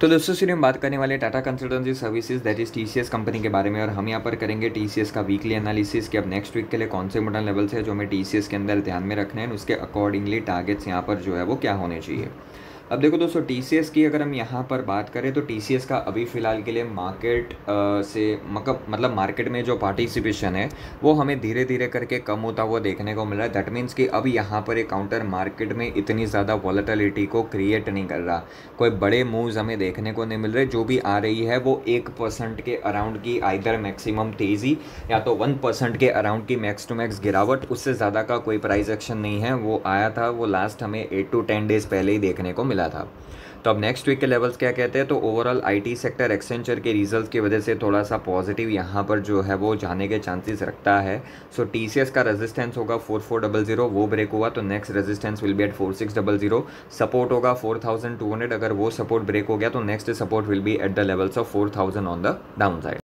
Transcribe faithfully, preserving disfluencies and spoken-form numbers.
तो दोस्तों सीधे हम बात करने वाले Tata Consultancy Services that is TCS company के बारे में, और हम यहाँ पर करेंगे टीसीएस का वीकली एनालिसिस कि अब नेक्स्ट वीक के लिए कौन से इंपॉर्टेंट लेवल्स है जो हमें टीसीएस के अंदर ध्यान में रखने हैं, उसके अकॉर्डिंगली टारगेट्स यहाँ पर जो है वो क्या होने चाहिए। अब देखो दोस्तों, टीसीएस की अगर हम यहाँ पर बात करें तो टीसीएस का अभी फ़िलहाल के लिए मार्केट से मतलब मतलब मार्केट में जो पार्टिसिपेशन है वो हमें धीरे धीरे करके कम होता हुआ देखने को मिल रहा है। दैट मीन्स कि अब यहाँ पर एक काउंटर मार्केट में इतनी ज़्यादा वॉलेटिलिटी को क्रिएट नहीं कर रहा, कोई बड़े मूव्स हमें देखने को नहीं मिल रहे। जो भी आ रही है वो एक परसेंट के अराउंड की आइदर मैक्सिमम तेज़ी या तो वन परसेंट के अराउंड की मैक्स टू मैक्स गिरावट, उससे ज़्यादा का कोई प्राइस एक्शन नहीं है। वो आया था वो लास्ट हमें एट टू टेन डेज़ पहले ही देखने को मिला था। तो अब नेक्स्ट वीक के लेवल्स क्या कहते हैं, तो ओवरऑल आईटी सेक्टर एक्सेंचर के रिजल्ट्स की वजह से थोड़ा सा पॉजिटिव यहाँ पर जो है वो जाने के चांसेस रखता है। सो टीसीएस का रेजिस्टेंस होगा फोर फोर डबल जीरो, वो ब्रेक हुआ तो next resistance will be at four six double zero. Support होगा फोर थाउजेंड टू हंड्रेड, अगर वो सपोर्ट ब्रेक हो गया तो next support will be at the levels of four thousand on the down side.